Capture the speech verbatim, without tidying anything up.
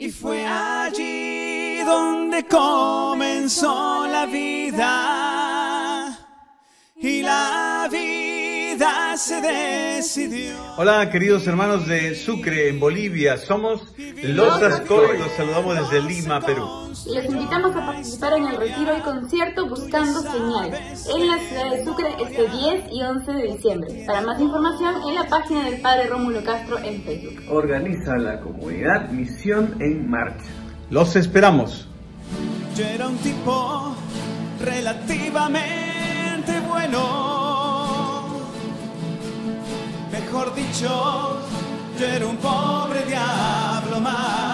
Y fue allí donde comenzó la vida, y la vida se decidió. Hola, queridos hermanos de Sucre, en Bolivia. Somos Los Ascoy. Los saludamos desde Lima, Perú. Les invitamos a participar en el retiro y concierto Buscando Señal en la ciudad de Sucre este diez y once de diciembre. Para más información, en la página del Padre Rómulo Castro en Facebook. Organiza la comunidad Misión en Marcha. Los esperamos. Yo era un tipo relativamente bueno, mejor dicho, yo era un pobre diablo más.